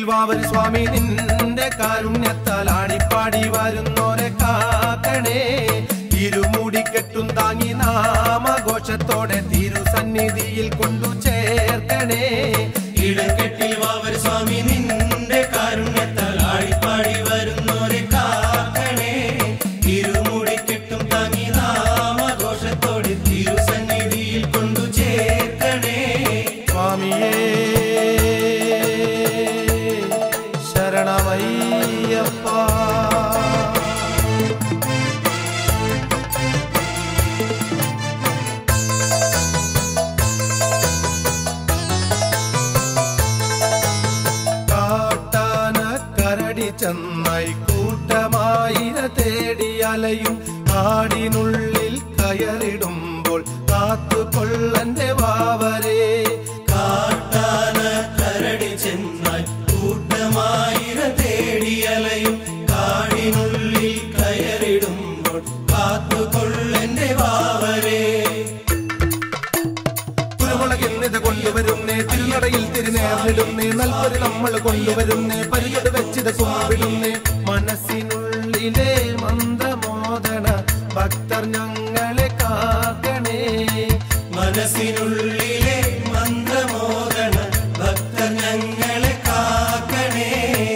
വാവർ സ്വാമി നിന്റെ കാരുണ്യത്താൽ ആടിപ്പാടി വരുന്നോരെ കാക്കണേ. ഇരുമുടിക്കെട്ടും താങ്ങി നാമഘോഷത്തോടെ തിരുസന്നിധിയിൽ കൊണ്ടു ചേർക്കണേ. ഇടക്കെട്ടിൽ വാവർ സ്വാമി നിന്റെ കാരുണ്യത്താൽ ആടിപ്പാടി വരുന്നോരെ കാക്കണേ. ഇരുമുടിക്കെട്ടും താങ്ങി നാമഘോഷത്തോടെ തിരുസന്നിധിയിൽ കൊണ്ടു ചേർക്കണേ. സ്വാമിയേ ശരണമയ്യപ്പ. കാട്ടാനക്കരടി ചെന്നായി കൂട്ടമായിര തേടി അലയും. കാടിനുള്ളിൽ കയറിടുമ്പോൾ കാത്തുകൊള്ളന്റെ വാവരേ. കാട്ടാനക്കരടി ചെന്നായി കൂട്ടമായിര തേടി അലയും. കാടിനുള്ളിൽ കയറിടുമ്പോൾ കാത്തുകൊള്ളന്റെ വാവരേ. കുരുമുളകിന്നിത് കൊണ്ടുവരുന്നേ, തിരുനടയിൽ തിരുനേർന്നിടുന്നേ, നൽപൊരു നമ്മൾ കൊണ്ടുവരുന്നേ, പരിചട് വെച്ചിത് കുമ്പിടുന്നേ. മനസ്സിനുള്ളിലെ മന്ത്രമോദന ഭക്തർ ഞങ്ങളെ കാക്കണേ. മനസ്സിനുള്ളിലെ മന്ത്രമോദന ഭക്തർ ഞങ്ങളെ കാക്കണേ.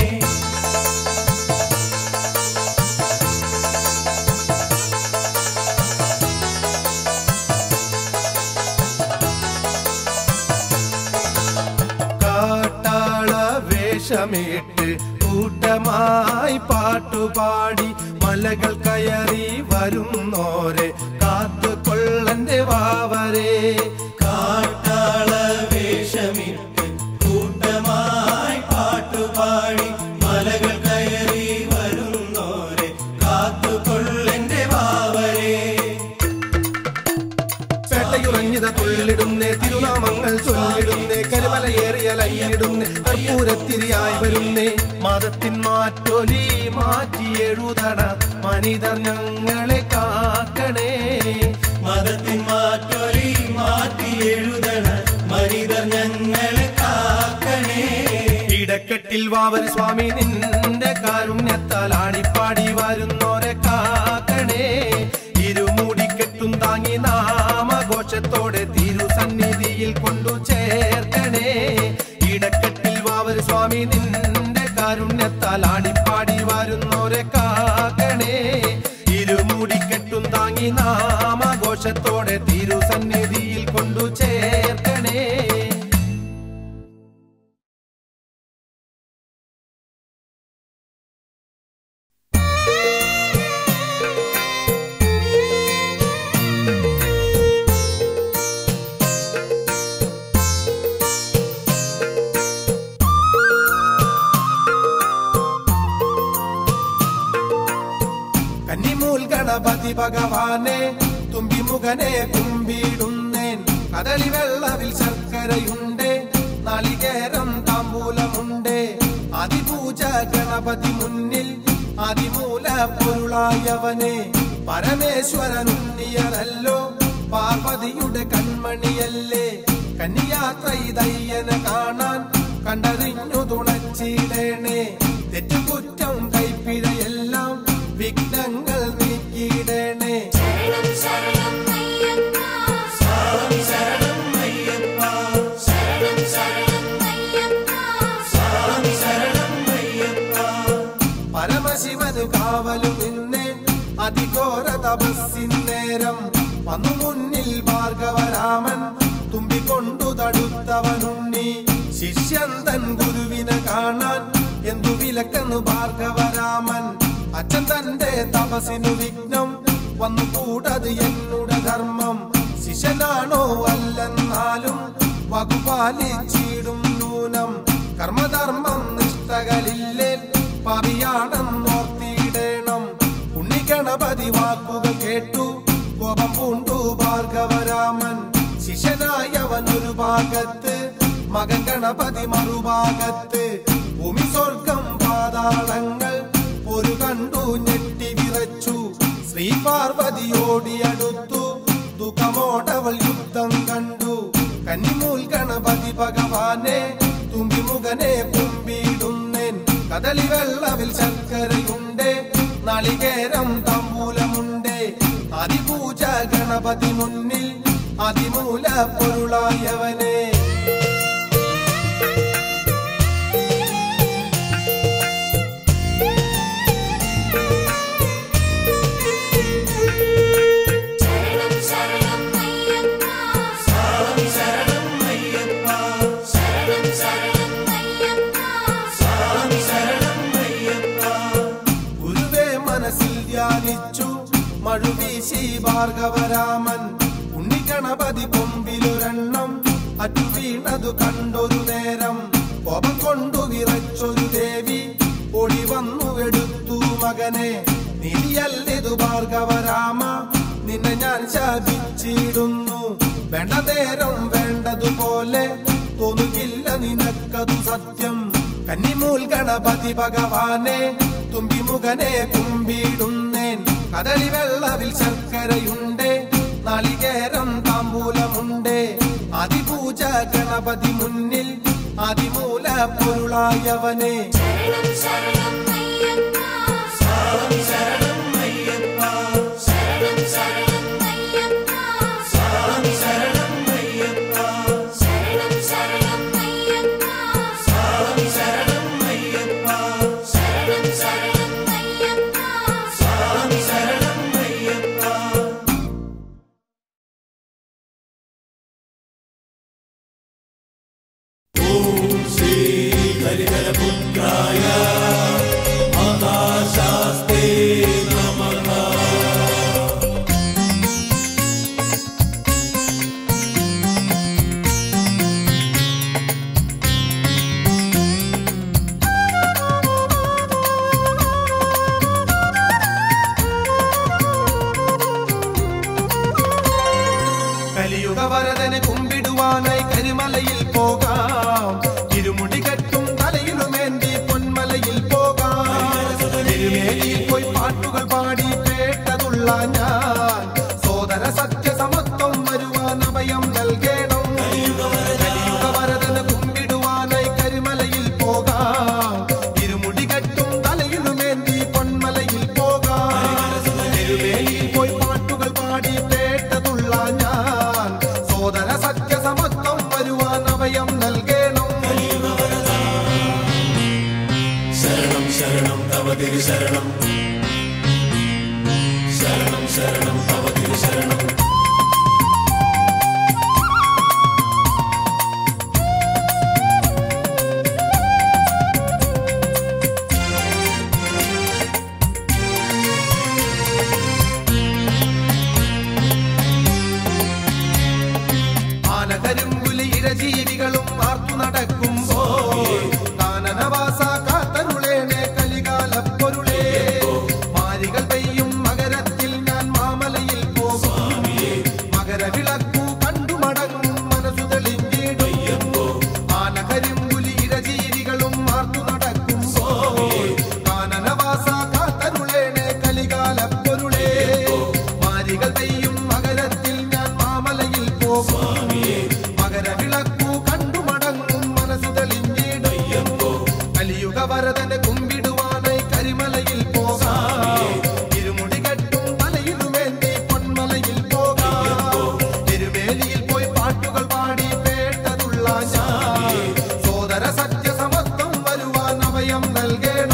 കാട്ടാള വേഷമിട്ട് കൂട്ടമായി പാട്ടുപാടി മലകൾ കയറി വരുന്നോരെ കാത്തുകൊള്ളന്റെ വാവരേ. കാട്ടാള വേഷമിട്ട് കൂട്ടമായി പാട്ടുപാടി മലകൾ കയറി വരുന്നോരെ കാത്തുകൊള്ളന്റെ വാവരേ. പേട്ടയുറഞ്ഞിത തുള്ളിടുന്നേ, തിരുനാമങ്ങൾ ചൊല്ലിടുന്നേ, കരുമലയേറിയ ലൈനിടുന്നേ, കർപ്പൂരത്തിരിയായി വരുന്നേ. മതത്തിൻ മാറ്റൊലി മാറ്റി എഴുതണ മനിതർ ഞങ്ങളെ കാക്കണേ. മതത്തിൻ മാറ്റൊലി മാറ്റി എഴുതണ മനിതർ ഞങ്ങളെ കാക്കണേ. ഇടക്കെട്ടിൽ വാവർ സ്വാമി നിന്റെ കാരുണ്യത്താൽ ആടിപ്പാടി വരുന്നോരെ കാക്കണേ. ഇരുമുടിക്കെട്ടും താങ്ങി നാമഘോഷത്തോടെ തിരുസന്നിധിയിൽ കൊണ്ടു ചേർക്കണേ. ഇടക്കെട്ടിൽ വാവർ സ്വാമി നിന്റെ കാരുണ്യത്താൽ ആടിപ്പാടി വരുന്നോരെ കാക്കണേ. ഇരുമുടിക്കെട്ടും താങ്ങി നാമഘോഷത്തോടെ തിരുസന്നിധിയിൽ കൊണ്ടു ചേർക്കണേ. കന്നിമൂൽ ഗണപതി ഭഗവാനെ തുമ്പിമുഖനെ കുമ്പിടുന്നേൻ. കദളി വെള്ളവിൽ ശർക്കരയുണ്ട്, നാളികേരം താമ്പൂലമുണ്ട്. അതിപൂജ ഗണപതി മുന്നിൽ അതിമൂല പൊരുളായവനെ. പരമേശ്വരനുണ്ണിയനല്ലോ പാർവതിയുടെ കൺമണിയല്ലേ. കന്യാത്ര ഇതയ്യനെ കാണാൻ കണ്ടറിഞ്ഞു തുണച്ചിടേണേ. തെറ്റുകുറ്റം കൈപ്പിഴയെല്ലാം വിഘ്നങ്ങൾ നീക്കിയിടേണേ. ശരണം ശരണം അയ്യപ്പ, സ്വാമി ശരണം അയ്യപ്പ. ശരണം ശരണം അയ്യപ്പ, സ്വാമി ശരണം അയ്യപ്പ. പരമശിവന് കാവലു നിന്നെ അതിഘോര തപസ്സിന്നേരം വന്നു മുന്നിൽ ഭാർഗവരാമൻ തുമ്പിക്കൊണ്ടു തടുത്തവനുണ്ണി. ശിഷ്യൻ തൻ ഗുരുവിനെ കാണാൻ എന്തു വിലക്കെന്നു ഭാർഗവരാമൻ. അച്ഛൻ തന്റെ തപസ്സിനു വിഘ്നം വന്നു കൂടത് എന്നുടെ ധർമ്മം. ശിഷ്യനാണോ അല്ലെന്നാലും വകുപാലിച്ചിടും നൂനം. കർമ്മധർമ്മം നിഷ്ഠകളില്ലേ പാപിയാണെന്നോർത്തിയിടേണം. ഉണ്ണിഗണപതി വാക്കുകൾ കേട്ടു കോപം പൂണ്ടു ഭാർഗവരാമൻ. ശിഷ്യനായവൻ ഒരു ഭാഗത്ത്, മകൻ ഗണപതി മറുഭാഗത്ത്. ഭൂമി സ്വർഗം പാതാളങ്ങൾ ഒരു കണ്ടു ഞെട്ടി വിറച്ചു. ശ്രീ പാർവതിയോടിയടുത്തു ദുഃഖമോടവൾ യുദ്ധം കണ്ടു. കന്നിമൂൽ ഗണപതി ഭഗവാനെ തുമ്പിമുഖനെ കുമ്പിടുന്നു. കദളി വെള്ളവിൽ ശർക്കരയുണ്ട് നാളികേരം താമ്പൂലമുണ്ട് അതിപൂജ ഗണപതി മുന്നിൽ അതിമൂല പൊരുളായവനെ മഴുവീശി ഭാർഗവരാമൻ ഉണ്ണിഗണപതി കൊമ്പിലൊരെണ്ണം അറ്റു വീണതു കണ്ടൊരു നേരം കോപം കൊണ്ടു വിറച്ചൊരു ദേവി ഓടി വന്നു എടുത്തു മകനെ നീയല്ലിതു ഭാർഗവരാമ നിന്നെ ഞാൻ ശാപിച്ചിടുന്നു വേണ്ട നേരം വേണ്ടതുപോലെ തോന്നുകില്ല നിനക്കതു സത്യം കന്നിമൂൽ ഗണപതി ഭഗവാനെ തുമ്പിമുഖനെ കുമ്പിടുന്നേൻ കദളി വെള്ളവിൽ ശർക്കരയുണ്ട് നാളികേരം താമ്പൂലമുണ്ട് അതിപൂജ ഗണപതി മുന്നിൽ അതിമൂല പൊരുളായവനെ കലിയുഗവരദനെ കുമ്പിടുവാനായി കരിമലയിൽ പോകാം ഇരുമുടി കെട്ടും തലയിലുമേന്തി പൊന്മലയിൽ പോകാം തിരുമേനിയിൽ പോയി പാട്ടുകൾ പാടി കേട്ടതുള്ള ഞാൻ സോദര സത്യസമത്വം വരുവാൻ അഭയം നൽകണം കലിയുഗവരദനെ കുമ്പിടുവാനായി കരിമലയിൽ പോകാം ഇരുമുടി കെട്ടും തലയിലുമേന്തി പൊന്മലയിൽ പോകാം തിരുമേനിയിൽ പോയി പാട്ടുകൾ പാടി കേട്ടതുള്ള ഞാൻ സോദര സത്യസമത്വം വരുവാൻ അഭയം നൽകണം ശരണം ശരണം തവ തിരു ശരണം ശരണം ശരണം തവ തിരു ശരണം ആനകരിമ്പുലി ഇഴജീവികളും ആർത്തു നടക്കുമ്പോ കാനനവാസ കാത്തരുളേനെ കലികാലപ്പൊരുളേ മാരികൾ പെയ്യും മകരത്തിൽ ഞാൻ മാമലയിൽ പോകും മകരവിളക്കു കണ്ടു മടങ്ങും മനസ്സു തെളിഞ്ഞിടും ആനകരിമ്പുലി ഇഴജീവികളും ആർത്തു നടക്കുമ്പോ കാനനവാസ കാത്തരുളേനെ കലികാലപ്പൊരുളേ മാരികൾ പെയ്യും മകരത്തിൽ ഞാൻ മാമലയിൽ പോകും മകരവിളക്കു കണ്ടു മടങ്ങും മനസ്സു തെളിഞ്ഞിടും കലിയുഗവരദനെ കുമ്പിടുവാനായി കരിമലയിൽ പോകാം ഇരുമുടി കെട്ടും തലയിലുമേന്തി പൊന്മലയിൽ പോകാം തിരുവേലിയിൽ പോയി പാട്ടുകൾ പാടി കേട്ടതുള്ള ഞാൻ സോദര സത്യസമത്വം വരുവാൻ അഭയം നൽകണം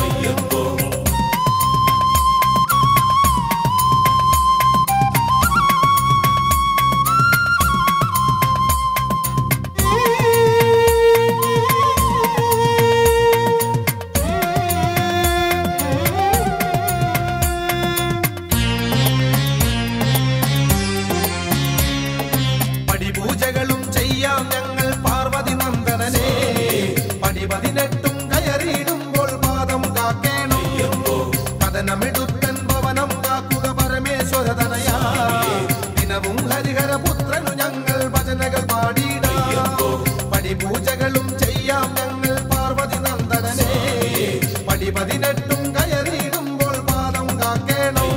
പടിപൂജകളും ചെയ്യാം ഞങ്ങൾ പാർവതി നന്ദനനെ പടി18 കയറിയിടുമ്പോൾ പാദം കാക്കേണം കഥനമിടുത്തൻ ഭവനം കാക്കുക പരമേശ്വരതനയാ ദിനവും ഹരിഹരപുത്രനു ഞങ്ങൾ ഭജനകൾ പാടിയിടാം പടിപൂജകളും ചെയ്യാം ഞങ്ങൾ പാർവതി നന്ദനനെ പടി18 കയറിയിടുമ്പോൾ പാദം കാക്കേണം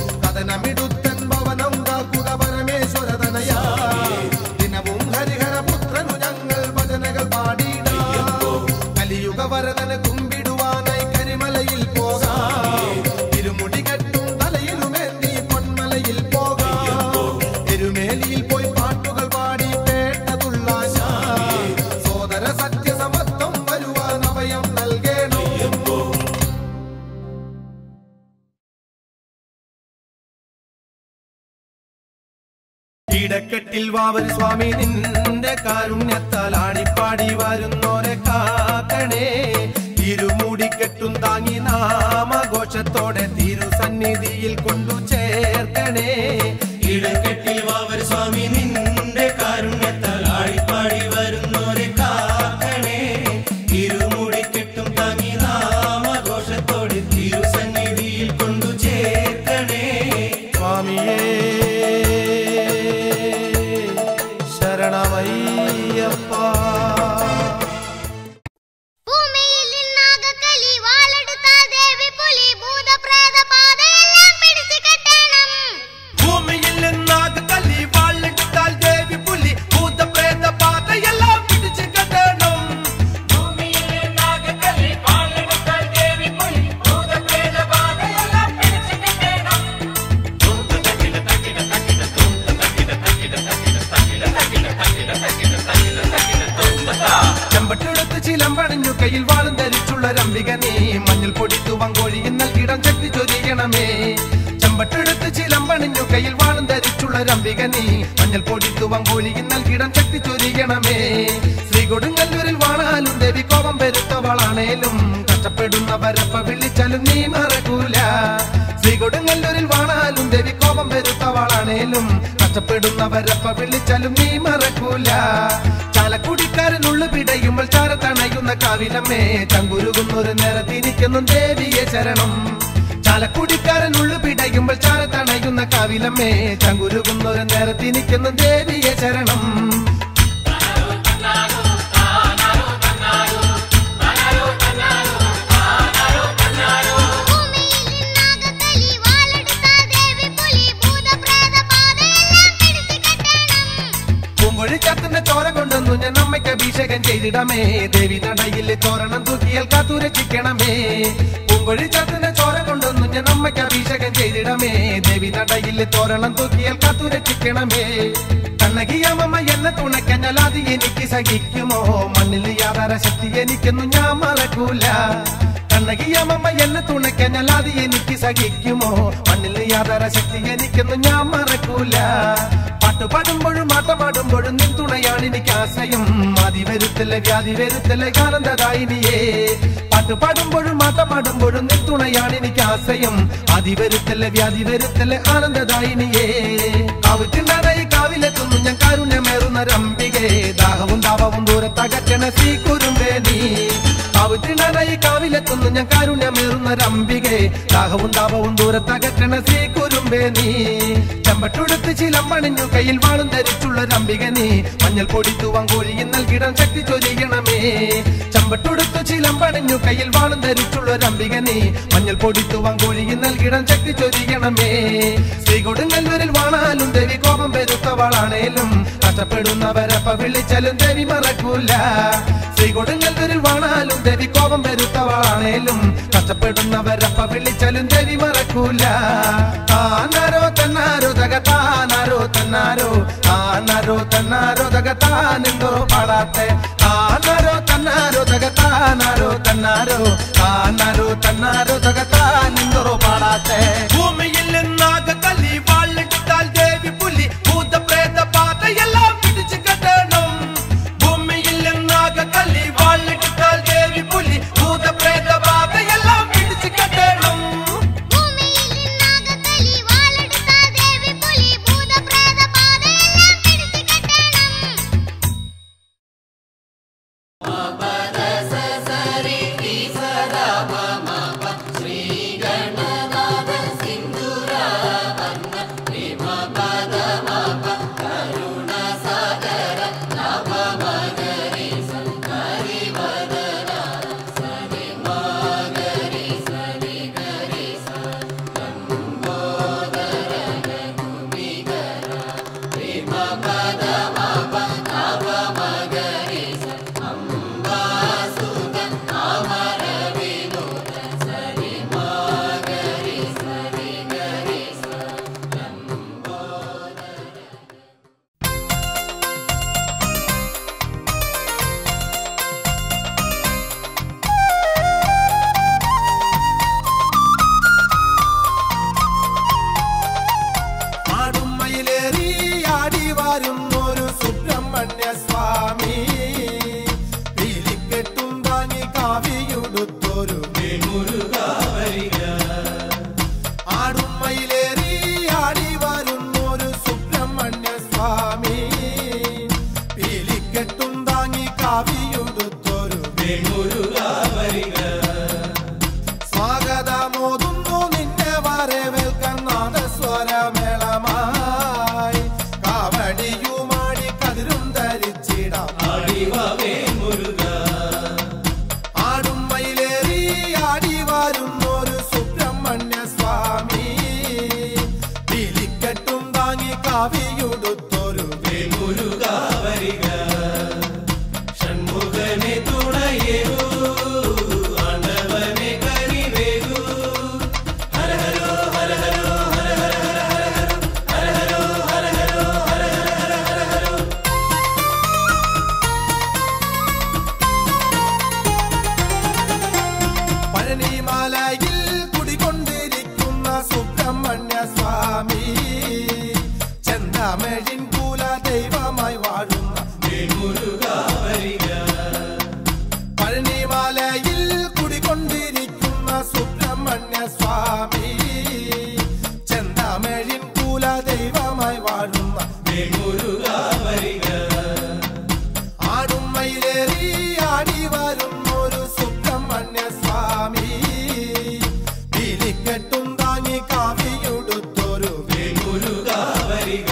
കഥനമിടുത്തൻ ഭവനം കാക്കുക പരമേശ്വരതനയാ ദിനവും ഹരിഹര വേദിയിൽ പോയി പാട്ടുകൾ പാടി കേട്ടതുള്ളാൻ സോദര സത്യസമത്വം വരുവാൻ അഭയം നൽകേണം. ഇടക്കെട്ടിൽ വാവൽ സ്വാമി നിന്റെ കാരുണ്യത്താൽ ആടിപ്പാടി വരുന്നോരെ കാക്കണേ. ഇരുമുടിക്കെട്ടും താങ്ങി നാമഘോഷത്തോടെ തിരുസന്നിധിയിൽ കൊണ്ടു ചേർക്കണേ. ഇടക്കെട്ടിൽ വാവൽ സ്വാമി നിന്റെ കാരുണ്യത്താൽ ആടിപ്പാടി വരുന്നോരെ കാക്കണേ. ഇരുമുടിക്കെട്ടും താങ്ങി നാമഘോഷത്തോടെ തിരുസന്നിധിയിൽ കൊണ്ടു ചേർക്കണേ. സ്വാമിയേ ശരണമയ്യപ്പ. ഭൂമിയിൽ നിന്നാകക്കലി വാളെടുത്താൽ ദേവി പുലി ഭൂതപ്രേത പാതയെല്ലാം പിടിച്ചു കെട്ടണം. ഭൂമിയിൽ നിന്നാകക്കലി വാളെടുത്താൽ ദേവി പുലി ഭൂതപ്രേത പാതയെല്ലാം പിടിച്ചു കെട്ടണം. ഭൂമിയിൽ നിന്നാകക്കലി വാളെടുത്താൽ ദേവി പുലി ഭൂതപ്രേത പാതയെല്ലാം പിടിച്ചു കെട്ടണം. ചെമ്പട്ടെടുത്ത് ചിലമ്പണിഞ്ഞു കയ്യിൽ വാളും ധരിച്ചുള്ള രംബിക നീ മഞ്ഞൾ പൊടി തുവങ്കോഴിയിൽ നൽകിടം ശക്തി ചൊരിയണമേ. ചെമ്പട്ടെടുത്ത് ചിലമ്പണിഞ്ഞു കയ്യിൽ വാളും ധരിച്ചുള്ള രംബിക നീ മഞ്ഞൾ പൊടി തുവങ്കോഴിയിൽ നൽകിടം ശക്തി ചൊരിയണമേ. ശ്രീകൊടുങ്ങല്ലൂരിൽ വാണാലും ദേവി കോപം പെരുത്തവളാണേലും കഷ്ടപ്പെടുന്നവരപ്പ വിളിച്ചാലും നീ മറക്കൂല. ശ്രീകൊടുങ്ങല്ലൂരിൽ വാണാലും ദേവി കോപം പെരുത്തവളാണേലും കഷ്ടപ്പെടുന്നവരപ്പ വിളിച്ചാലും നീ മറക്കൂല. ചാലക്കുടിക്കാരനുള്ള പിടയുമ്പോൾ ചാരത്തണയുന്ന കാവിലമ്മേ ചങ്കുരുകുന്നൊരു നേരത്തിരിക്കുന്നു ദേവിയെ ശരണം. ചാലക്കുടിക്കാരനുള്ള പിടയുമ്പോൾ ചാരത്തണയുന്ന കാവിലമ്മേ ചങ്കുരുകുന്നൊരു നേരത്തിരിക്കുന്നു ദേവിയെ ശരണം. ഭൂമിയിൽ നിന്നാകക്കലി വാളെടുത്താൽ ദേവി പുലി ഭൂതപ്രേത പാതയെല്ലാം പിടിച്ചു കെട്ടണം. പൂങ്കൊഴി ചാത്തുന്ന ചോര കൊണ്ടൊന്നു ഞാൻ അമ്മയ്ക്ക് അഭിഷേകം ചെയ്തിടമേ. ദേവി നടയിലെ തോരണം തൂക്കിയാൽ കാത്തുരക്ഷിക്കണമേ. പൂങ്കൊഴി ചാത്തുന്ന ചോര കൊണ്ടൊന്നു ഞാൻ അമ്മയ്ക്ക് അഭിഷേകം ചെയ്തിടമേ. ദേവി നടയിലെ തോരണം തൂക്കിയാൽ കാത്തുരക്ഷിക്കണമേ. കണ്ണകിയമ്മ എന്നെ തുണക്കഞ്ഞാൽ അത് എനിക്ക് സഹിക്കുമോ? മണ്ണിൽ യാതൊര ശക്തി എനിക്കൊന്നും ഞാൻ മറക്കൂല. കണ്ണകിയമ്മ എന്നെ തുണക്കഞ്ഞാൽ അത് എനിക്ക് സഹിക്കുമോ? മണ്ണിൽ യാതൊര ശക്തി എനിക്കൊന്നും ഞാൻ മറക്കൂല. പാട്ടുപാടുമ്പോഴും ആട്ടമാടുമ്പോഴും നിൻ തുണയാണ് എനിക്ക് ആശ്രയം. ആദി വരുത്തല്ലേ വ്യാധി വരുത്തല്ലേ ആനന്ദദായിനിയേ. പാട്ടുപാടുമ്പോഴും ആട്ടമാടുമ്പോഴും നിൻ തുണയാണ് എനിക്ക് ആശ്രയം. ആദി വരുത്തല്ലേ വ്യാധി വരുത്തല്ലേ ആനന്ദദായിനിയേ. കാവുറ്റുണ്ടായി കാവിലെത്തുന്നു ഞാൻ കാരുണ്യമേറുന്ന രംബികേ. ദാഹവും താപവും ദൂരത്തകറ്റണ ശ്രീകുരുമ്പേ നീ. കാവുറ്റുണ്ടായി കാവിലെത്തുന്നു ഞാൻ കാരുണ്യമേറുന്ന രംബികേ. ദാഹവും താപവും ദൂരത്തകറ്റണ ശ്രീകുരുമ്പേ നീ. ചെമ്പട്ടുടുത്ത് ചിലമ്പണിഞ്ഞു കയ്യിൽ വാളും ധരിച്ചുള്ള രംബിക നീ മഞ്ഞൾ പൊടി തുവങ്കോഴിയിൽ നൽകിടം ശക്തി ചൊരിയണമേ. ചെമ്പട്ടുടുത്ത് ചിലമ്പണിഞ്ഞു കയ്യിൽ വാളും ധരിച്ചുള്ള രംബിക നീ മഞ്ഞൾ പൊടി തുവങ്കോഴിയിൽ നൽകിടം ശക്തി ചൊരിയണമേ. ശ്രീകൊടുങ്ങല്ലൂരിൽ വാണാലും ദേവി കോപം പെരുത്തവളാണേലും കഷ്ടപ്പെടുന്നവരപ്പ വിളിച്ചാലും ദേവി മറക്കൂല. ശ്രീകൊടുങ്ങല്ലൂരിൽ വാണാലും ദേവി കോപം പെരുത്തവളാണേലും കഷ്ടപ്പെടുന്നവരപ്പ വിളിച്ചാലും ദേവി മറക്കൂല. താനാരോ തന്നാരോ തകത്താനാരോ തന്നാരോ താനാരോ തന്നാരോ തകത്താനെന്തോ പാടാത്തെ. താനാരോ തന്നാരോ തകത്താനാരോ തന്നാരോ താനാരോ തന്നാരോ തകത്താനെന്തോ പാടാത്തെ. ഭൂമിയിൽ നിന്നാകക്കലി വാളെടുത്താൽ ദേവി പുലി ഭൂതപ്രേത പാതയെല്ലാം പിടിച്ചു കെട്ടണം. ഭൂമിയിൽ നിന്നാകക്കലി വാളെടുത്താൽ ദേവി പുലി ഭൂതപ്രേത പാതയെല്ലാം പിടിച്ചു കെട്ടണം. ഭൂമിയിൽ നിന്നാകക്കലി വാളെടുത്താൽ ദേവി പുലി ഭൂതപ്രേത പാതയെല്ലാം പിടിച്ചു കെട്ടണം. സുബ്രഹ്മണ്യ സ്വാമി പീലിക്കെട്ടും താങ്ങി കാവിയുടുത്തൊരു മുരുക വരിക ആടുമയിലേറി ആടി വരുന്നൊരു സുബ്രഹ്മണ്യ സ്വാമി പീലിക്കെട്ടും താങ്ങി കാവിയുടുത്തൊരു മുരുക വരിക സ്വാഗതമോതുന്നു നിന്നെ വരവേൽക്കാൻ നാദസ്വരമേളമായി കാവടിയുമാടി കതിരും ധരിച്ചിടാം ആടിവേ മുരുക ആടുമയിലേറി ആടി വരുന്നൊരു സുബ്രഹ്മണ്യ സ്വാമി പീലിക്കെട്ടും താങ്ങി കാവിയുടുത്തൊരു മുരുക വരിക ഷൺമുഖനെ തുണയേകൂ ആണ്ടവനെ കരിവേകൂ ഹര ഹരോ ഹര ഹരോ ഹര ഹര ഹര ഹരോ ഹര ഹരോ ഹര ഹര ഹരോ പഴനിമലയിൽ കുടികൊണ്ടിരിക്കുന്ന സുബ്രഹ്മണ്യ സ്വാമി ചെന്തമിഴിൻ കുല ദൈവമായി വാഴുന്ന മുരുക വരിക പഴനിമലയിൽ കുടികൊണ്ടിരിക്കുന്ന സുബ്രഹ്മണ്യ സ്വാമി ചെന്തമിഴിൻ കുല ദൈവമായി വാഴുന്ന മുരുക വരിക ആടുമയിലേറി ആടി വരുന്നൊരു സുബ്രഹ്മണ്യ സ്വാമി പീലിക്കെട്ടും താങ്ങി കാവിയുടുത്തൊരു മുരുക വരിക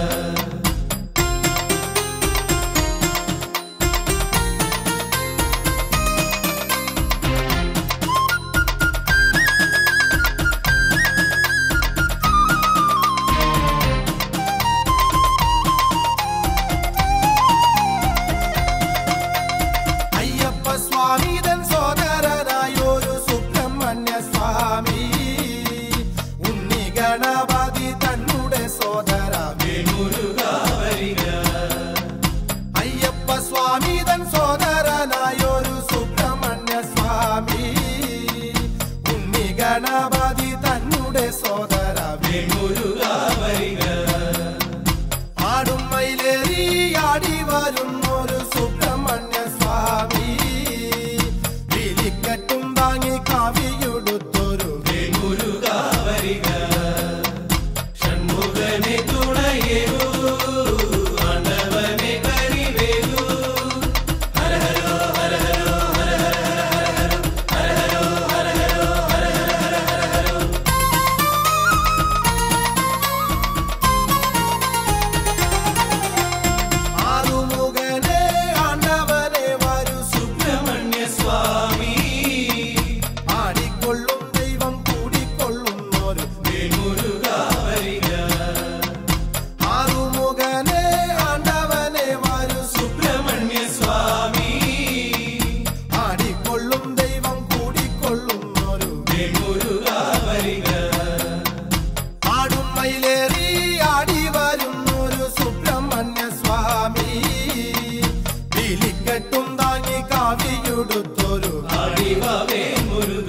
അയ്യപ്പ സ്വാമി തൻ സോദരനായൊരു സുബ്രഹ്മണ്യ സ്വാമി ഉണ്ണി ഗണപതി തന്നുടെ സോദര മുരുക വരിക അയ്യപ്പ സ്വാമി തൻ സോദരനായൊരു സുബ്രഹ്മണ്യ സ്വാമി ഉണ്ണി ഗണപതി തന്നുടെ സോദര മുരുക വരിക ആടുമയിലേറി ആടി വരുന്നൊരു സുബ്രഹ്മണ്യ സ്വാമി പീലിക്കെട്ടും താങ്ങി കാവിയുടുത്തൊരു മുരുക വരിക ഷൺമുഖനെ തുണയേകൂ ആണ്ടവനെ കരിവേകൂ ഹര ഹരോ ഹര ഹരോ ഹര ഹര ഹര ഹരോ ഹര ഹരോ ഹര ഹര ഹരോ ആറുമുഖനെ ആണ്ടവനെ വരു സുബ്രഹ്മണ്യ സ്വാമി ആടിക്കൊള്ളും ദൈവം കൂടിക്കൊള്ളുന്നൊരു മുരുക വരിക ആറുമുഖനെ ആണ്ടവനെ വരു സുബ്രഹ്മണ്യ സ്വാമി ആടിക്കൊള്ളും ദൈവം കൂടിക്കൊള്ളുന്നൊരു മുരുക വരിക ആടുമയിലേറി ആടി വരുന്നൊരു സുബ്രഹ്മണ്യ സ്വാമി പീലിക്കെട്ടും താങ്ങി കാവിയുടുത്തൊരു ആടിവേ മുരുക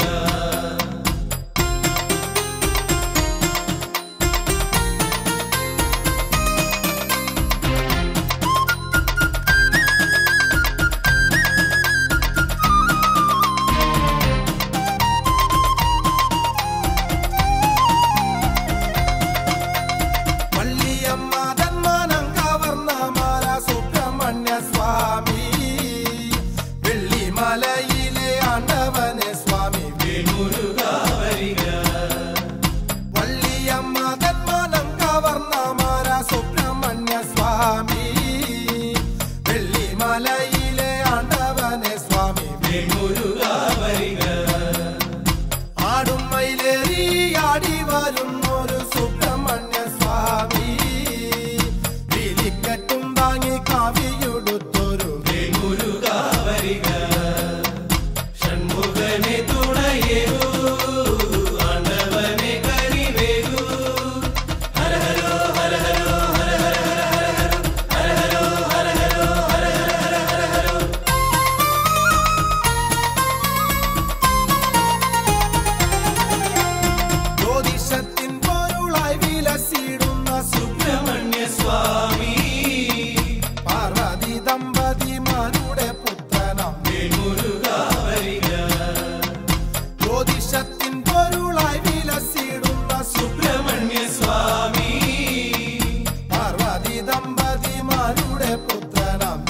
വള്ളിയമ്മ തന്മാനം കവർന്ന മാല സുബ്രഹ്മണ്യ സ്വാമി വെള്ളിമലയിലെ ആണ്ടവനെ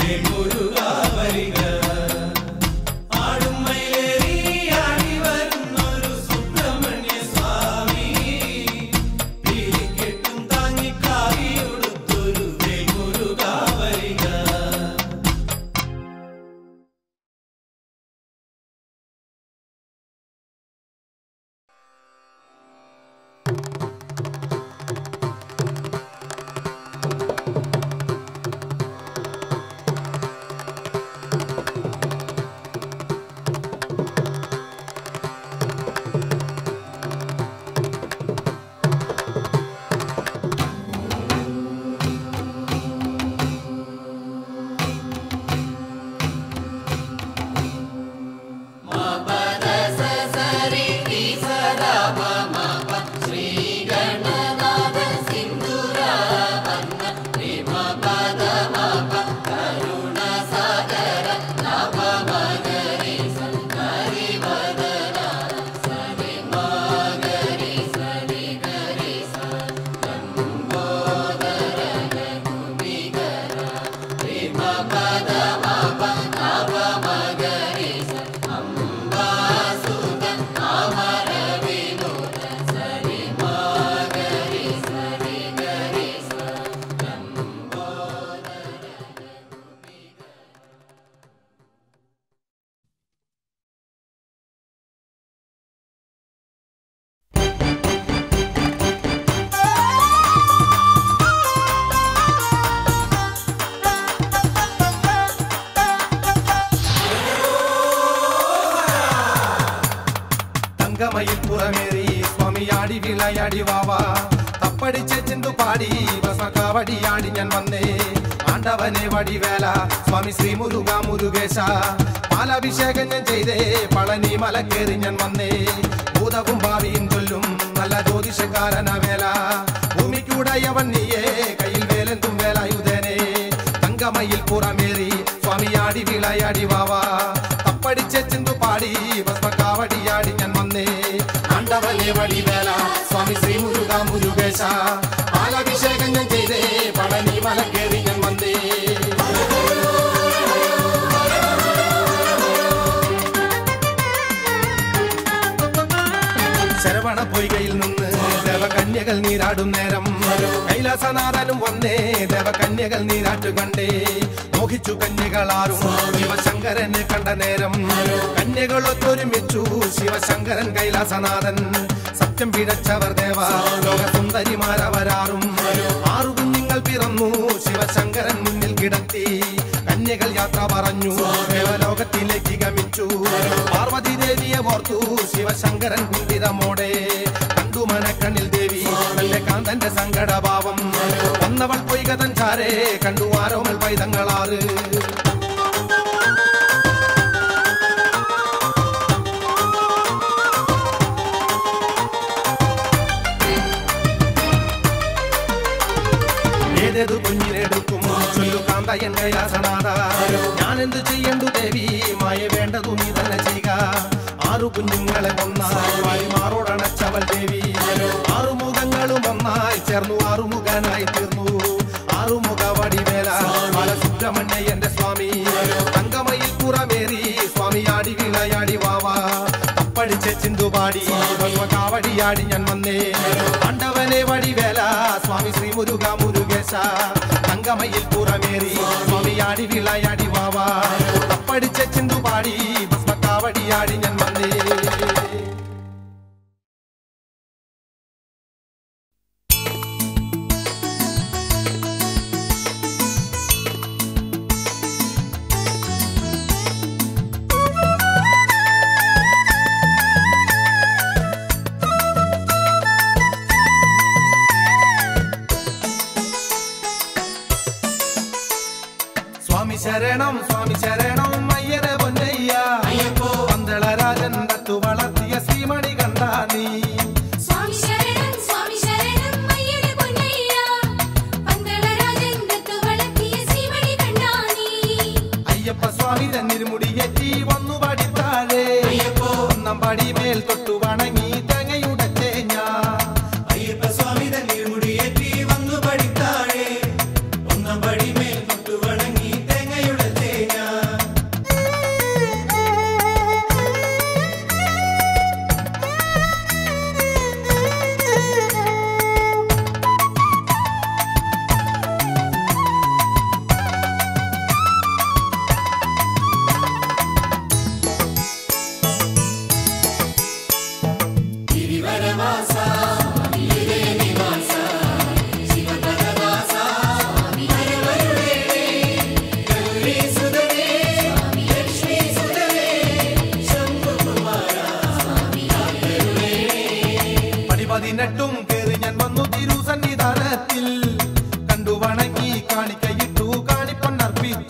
തങ്കമയിൽ പുറമേറി സ്വാമിയാടി വിളയാടി വാവാ തപ്പടിച്ച ചിന്തു പാടി ഭസ്മകാവടിയാടി ഞാൻ വന്നേ ആണ്ടവനെ വടിവേല സ്വാമി ശ്രീ മുരുക മുരുകേശ പാലാഭിഷേകം ഞാൻ ചെയ്തേ പളനി മലക്കേറി ഞാൻ വന്നേ ഭൂതവും ഭാവിയും ചൊല്ലും നല്ല ജ്യോതിഷക്കാരന വേല ഭൂമിക്കൂടയവൻ നീയേ കയ്യിൽ വേലെന്തും വേലായുധനെ തങ്കമയിൽ പുറമേറി സ്വാമിയാടി വിളയാടി വാവാ തപ്പടിച്ച ചിന്തു പാടി ഭസ്മകാവടിയാടി ഞാൻ വന്നേ ആണ്ടവനെ വടിവേല സ്വാമി ശ്രീ മുരുക മുരുകേശ പാലാഭിഷേകം ഞാൻ ചെയ്തേ പളനി മലക്കേറി ഞാൻ വന്നേ ശരവണ പൊയ്കയിൽ നിന്ന് ദേവകന്യകൾ നീരാടും നേരം കൈലാസനാഥനും വന്നേ ദേവകന്യകൾ നീരാട്ടു കണ്ടേ മോഹിച്ചു കന്യകളാറും ശിവശങ്കരനെ കണ്ട നേരം കന്യകളൊത്തൊരുമിച്ചു ശിവശങ്കരൻ കൈലാസനാഥൻ സത്യം പിഴച്ചവർ ദേവ ലോകസുന്ദരിമാരവരാറും 6 കുഞ്ഞുങ്ങൾ പിറന്നു ശിവശങ്കരൻ മുന്നിൽ കിടത്തി കന്യകൾ യാത്ര പറഞ്ഞു ദേവലോകത്തിലേക്ക് ഗമിച്ചു പാർവതി ദേവിയെ ഓർത്തു ശിവശങ്കരൻ കുന്തിതമോടെ കണ്ടു മനക്കണ്ണിൽ ദേവി തന്റെ കാന്തന്റെ സങ്കടഭാവം വന്നവൾ പൊയ്കതൻ ചാരേ കണ്ടു ആരോമൽ പൈതങ്ങളാറ് ഏതേതു കുഞ്ഞിനെടുക്കും ചൊല്ലു കാന്തയൻ കൈലാസനാഥ ഞാനെന്തു ചെയ്യണ്ടു ദേവി മായ വേണ്ടതു നീ തന്നെ ചെയ്യുക 6 കുഞ്ഞുങ്ങളെ ഒന്നായി മാറോടണച്ചവൾ ദേവി 6 മുഖങ്ങളും ഒന്നായി ചേർന്നു 6 മുഖനായി തീർന്നു 6 മുഖ വടിവേല ബാലസുബ്രഹ്മണ്യന്റെ സ്വാമി തങ്കമയിൽ പുറമേറി സ്വാമിയാടി വിളയാടി വാവാ തപ്പടിച്ച ചിന്തുപാടി കാവടിയാടി ഞാൻ വന്നേ ആണ്ടവനെ വടിവേല സ്വാമി ശ്രീ മുരുക മുരുകേശ തങ്കമയിൽ പുറമേറി സ്വാമിയാടി വിളയാടി വാവാ തപ്പടിച്ച ചിന്തുപാടി ഭസ്മകാവടിയാടി ഞാൻ വന്നേ സ്വാമി ശരണം അയ്യനെ പൊന്നയ്യ പന്തളരാജൻ തത്തു വളർത്തിയ ശ്രീമണി കണ്ടാ നീ സ്വാമി ശരണം അയ്യനെ പൊന്നയ്യ പന്തളരാജൻ തത്തു വളർത്തിയ ശ്രീമണി കണ്ടാ നീ അയ്യപ്പ സ്വാമി തന്നിരുമുടിയേറ്റി വന്നു പടിത്താഴേ ഒന്നാം പടിമേൽ തൊട്ടു വണങ്ങി തേങ്ങയുടച്ചേ ഞാൻ അയ്യപ്പ സ്വാമി തന്നിരുമുടിയേറ്റി വന്നു പടിത്താഴേ ഒന്നാം പടിമേൽ തൊട്ടു വണങ്ങി തേങ്ങയുടെ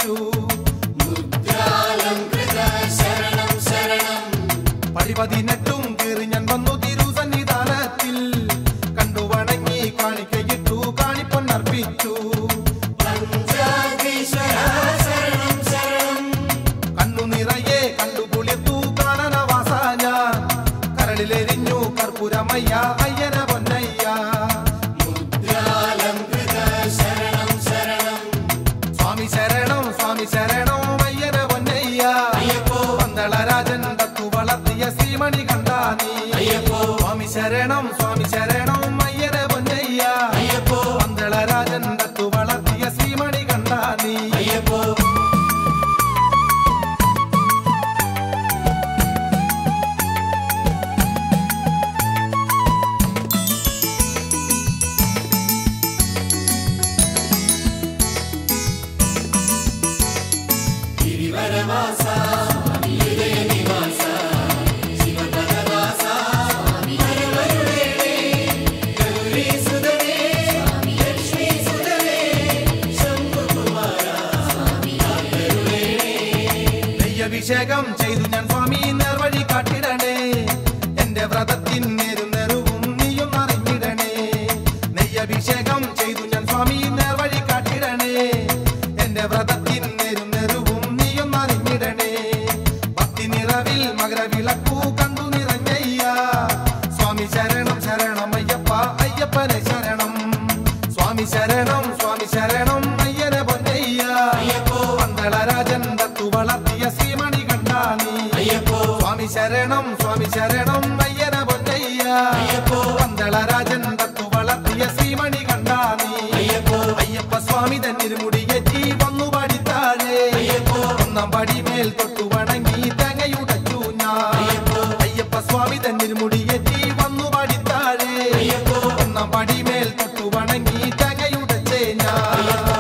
സമർപ്പിച്ചു. പടി 18 കീറി ഞാൻ വന്നു തിരുസന്നിധാനത്തിൽ. കണ്ടു വണങ്ങി കാണിക്കയിട്ടു കാണിപ്പൊന്നർപ്പിച്ചു. കണ്ണു നിറയെ കണ്ടു കുളിർത്തു കാനനവാസ ഞാൻ. കരളിലെരിഞ്ഞു കർപ്പൂരമയ്യ അയ്യന പൊന്നയ്യ. സ്വാമി ശരണം സ്വാമി ശരണം അയ്യന പൊന്നയ്യ. പന്തളരാജൻ തത്തു വളർത്തിയ ശ്രീമണി കണ്ടാനീ. സ്വാമി ശരണം സ്വാമി ശരണം അയ്യന പൊന്നയ്യ. പന്തളരാജൻ തത്തു വളർത്തിയ ശ്രീമണി കണ്ടാനീ. അഭിഷേകം ചെയ്തു ഞാൻ സ്വാമി നേർവഴി കാട്ടിടണേ. എന്റെ വ്രതത്തിൻ നേരും നെറുവും നീയും അറിഞ്ഞിടണേ. നെയ്യഭിഷേകം ചെയ്തു ഞാൻ സ്വാമി നേർവഴി കാട്ടിടണേ. എന്റെ വ്രതത്തിൻ നേരും നെറുവും നീയും അറിഞ്ഞിടണേ. ഭക്തി നിറവിൽ മകരവിളക്കു കണ്ടു നിറഞ്ഞയ്യ. സ്വാമി ശരണം ശരണം അയ്യപ്പ അയ്യപ്പനെ ശരണം. സ്വാമി ശരണം സ്വാമി ശരണം അയ്യനെ പൊന്നയ്യ. പന്തളരാജൻ തത്തു വളർത്തിയ ശ്രീമണി കണ്ടാനീ. സ്വാമി ശരണം സ്വാമി ശരണം അയ്യന പൊന്നയ്യ. പന്തളരാജൻ തത്തു വളർത്തിയ ശ്രീമണി കണ്ടാനീ. അയ്യപ്പ സ്വാമി തന്നിരുമുടിയേറ്റി വന്നു പടിത്താഴെ. ഒന്നാം പടിമേൽ തൊട്ടു വണങ്ങി തേങ്ങയുടച്ചു ഞാൻ. അയ്യപ്പ സ്വാമി തന്നിരുമുടിയേറ്റി വന്നു പടിത്താഴെ. ഒന്നാം പടിമേൽ തൊട്ടു വണങ്ങി തേങ്ങയുടച്ചേ ഞാൻ.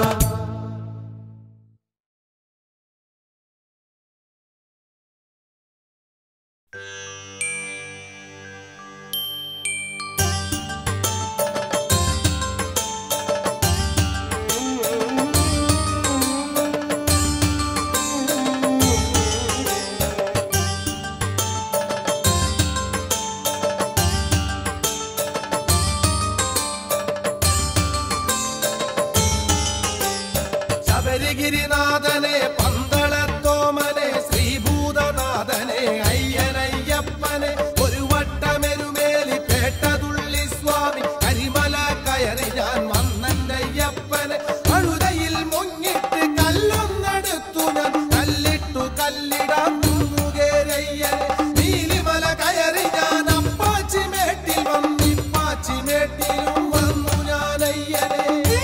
ശബരിഗിരിനാഥനെ പന്തളത്തോമനെ ശ്രീഭൂതനാഥനെ അയ്യനയ്യപ്പനെ ഒരു വട്ടമെരുമേലി പേട്ടതുള്ളി സ്വാമി കരിമല കയറി ഞാൻ വന്നയ്യപ്പനെ. അഴുതയിൽ മുങ്ങിട്ട് കല്ലൊന്നെടുത്തു ഞാൻ കല്ലിട്ടു കല്ലിടാൻ തുന്നുകേരയ്യനെ. നീലിമല കയറി ഞാൻ അപ്പാച്ചിമേട്ടിൽ വന്നിപ്പാച്ചിമേട്ടിലും വന്നു ഞാനയ്യനെ.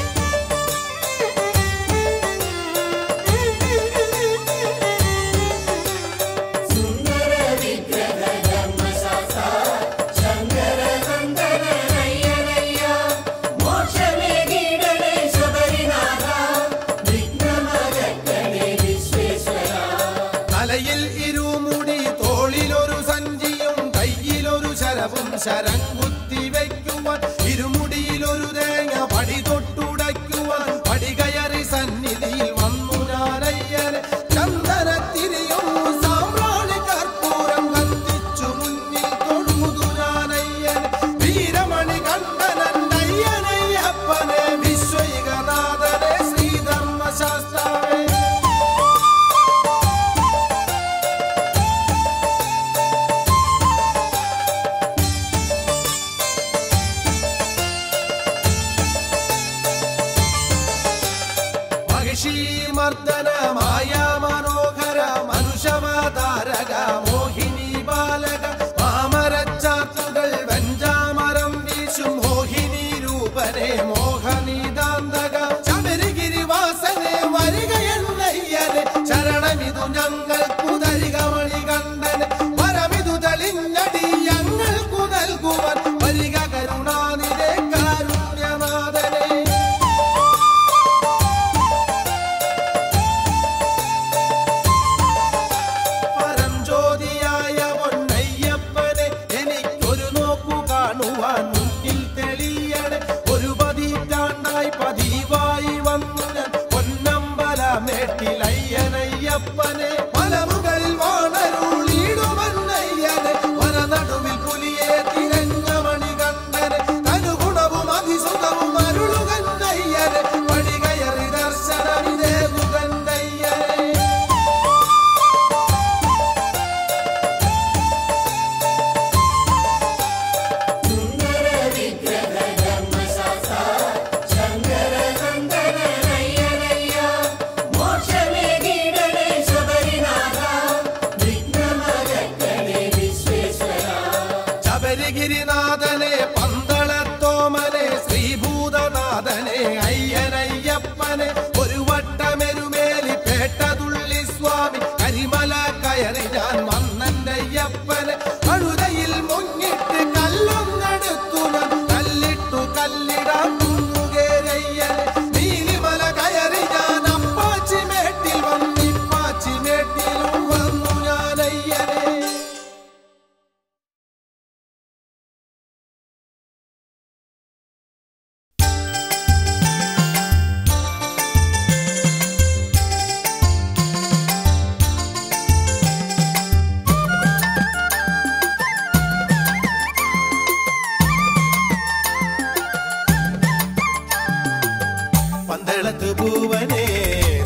തലയിൽ ഇരുമുടി തോളിലൊരു സഞ്ചിയും കയ്യിലൊരു ശരവും ശരം കുത്തി വയ്ക്കുവാൻ. ഇരുമുടിയിലൊരു തേങ്ങ പടി തൊട്ടുടയ്ക്കുവാൻ. പടി കയറി സന്നിധിയിൽ വന്നു ഞാനയ്യനെ. ചന്ദനത്തിരിയും സാമ്രാണി കർപ്പൂരം കത്തിച്ചു മുന്നിൽ തൊഴുതു ഞാനയ്യനെ. വീരമണി കണ്ഠനൻ അയ്യനയ്യപ്പനെ വിശ്വൈകനാഥനെ ശ്രീധർമ്മശാസ്താവേ. മർദ്ദനമായ മനോഹര മനുഷ്യവതാരക മോഹിനി ബാലക. മാമരച്ചാത്തുകൾ വെഞ്ചാമരം വീശും മോഹിനി രൂപനെ മോഹനിതാന്തക. ശബരിഗിരിവാസനെ വരികയെന്നയ്യനെ. ശരണമിതു ഞങ്ങൾക്കു തരികമണി കണ്ഠനെ. വരമിതു തെളിഞ്ഞടി ഞങ്ങൾക്കു നൽകുവാൻ. വരിക കരുണാനിധേ കാരുണ്യനാഥനെ. മുന്നിൽ തെളിയണേ. ഒരു പതിറ്റാണ്ടായി പതിവായി വന്നു ഞാൻ പൊന്നമ്പലമേട്ടിലായി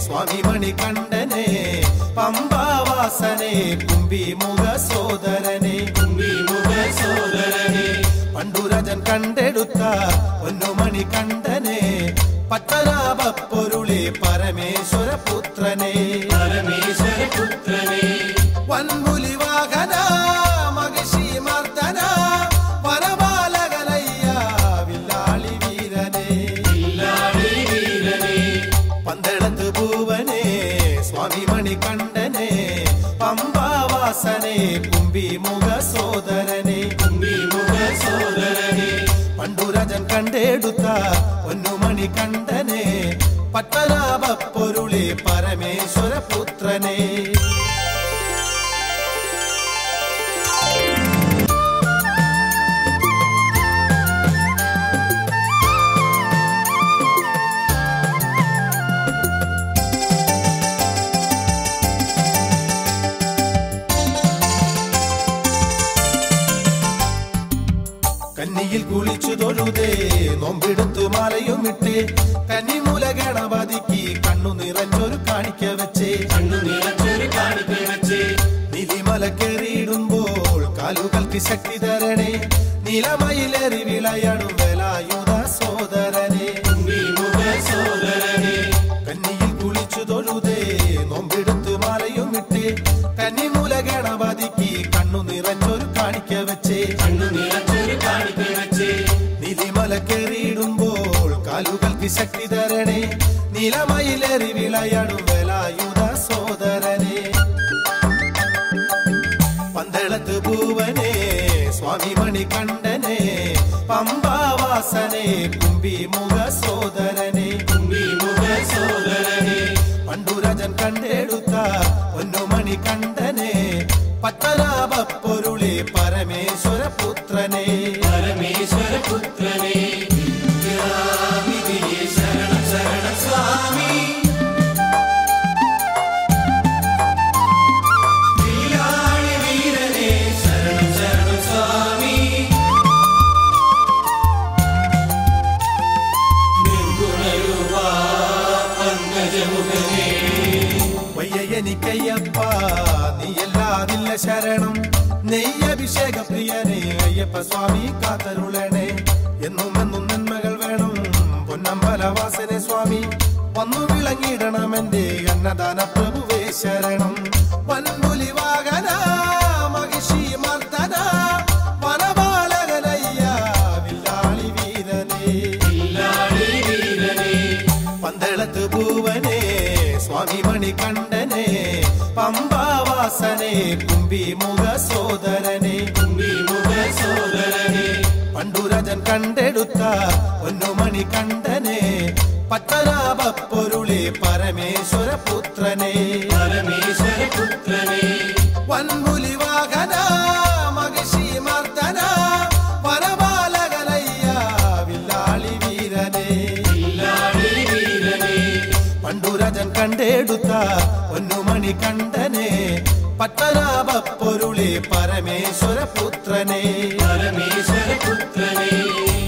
സ്വാമി മണികണ്ഠനെ പമ്പാവാസനെ കുംഭിമുഖ സോദരനെ പണ്ടുരാജൻ കണ്ടെടുത്ത പൊന്നുമണികണ്ഠനെ പത്തനാഭപ്പൊരുളെ പരമേശ്വര പുത്രനെ വൻപുലി വാഹന മഹിഷി മർദ്ദന വനപാലകനയ്യ വില്ലാളി വീരനെ പന്തളത്ത് പൂവനെ സ്വാമി മണികണ്ഠനെ പമ്പാവാസനെ കുംഭിമുഖ സോദരനെ പണ്ടുരാജൻ കണ്ടെടുത്ത പൊന്നുമണികണ്ഠനെ പത്തനാഭപ്പൊരുളെ പരമേശ്വര പുത്രനെ കന്നിയിൽ കുളിച്ചു തൊഴുതേ നോമ്പെടുത്തു മാലയുമിട്ട് കന്നിമൂല ഗണപതിക്ക് കണ്ണു നിറഞ്ഞൊരു കാണിക്ക വെച്ചേ നിലിമല കയറിയിടുമ്പോൾ കാലുകൾക്ക് ശക്തി തരണേ നിലമയിലേറി വിളയാടും വേലായുധ സോദരനെ കന്നിയിൽ കുളിച്ചു തൊഴുതേ നോമ്പെടുത്തു മാലയുമിട്ട് കന്നിമൂല ഗണപതിക്ക് കണ്ണു നിറഞ്ഞൊരു കാണിക്ക വെച്ചേ നിലിമല കയറിയിടുമ്പോൾ കാലുകൾക്ക് ശക്തി തരണേ നിലമയിലേറി വിളയാടും വേലായുധ സോദരനെ പന്തളത്ത് പൂവനെ സ്വാമി മണികണ്ഠനെ പമ്പാവാസനെ കുംഭിമുഖ സോദരനെ പണ്ടുരാജൻ കണ്ടെടുത്ത പൊന്നുമണികണ്ഠനെ പത്തനാഭപ്പൊരുളെ പരമേശ്വര പുത്രനെ ശരണം ശരണം സ്വാമി വില്ലാളി വീരനെ ശരണം ശരണം സ്വാമി നിർഗുണരൂപാ പങ്കജമുഖനേ വയ്യനിക്കയ്യപ്പ നീയല്ലാതില്ല ശരണം നെയ്യഭിഷേക പ്രിയനെ അയ്യപ്പ സ്വാമി കാത്തരുളണേ എന്നും നന്മകൾ വേണം പൊന്നമ്പലവാസനെ സ്വാമി വന്നു വിളങ്ങിടണം എന്റെ അന്നദാന പ്രഭുവേ ശരണം വൻപുലി വാഹന മഹിഷി മർദ്ദന വനപാലകനയ്യ വില്ലാളി വീരനെ പന്തളത്ത് പൂവനെ സ്വാമി മണികണ്ഠനെ പമ്പാവാസനെ കുംഭിമുഖ സോദരനെ പണ്ടുരാജൻ കണ്ടെടുത്ത പൊന്നുമണികണ്ഠനെ പത്തനാഭപ്പൊരുളെ പരമേശ്വര പുത്രനെ വൻപുലി വാഹന മഹിഷി മർദ്ദന വനപാലകനയ്യ വില്ലാളി വീരനെ പണ്ടുരാജൻ കണ്ടെടുത്ത പൊന്നുമണികണ്ഠനെ പത്തനാഭപ്പൊരുളെ പരമേശ്വര പുത്രനെ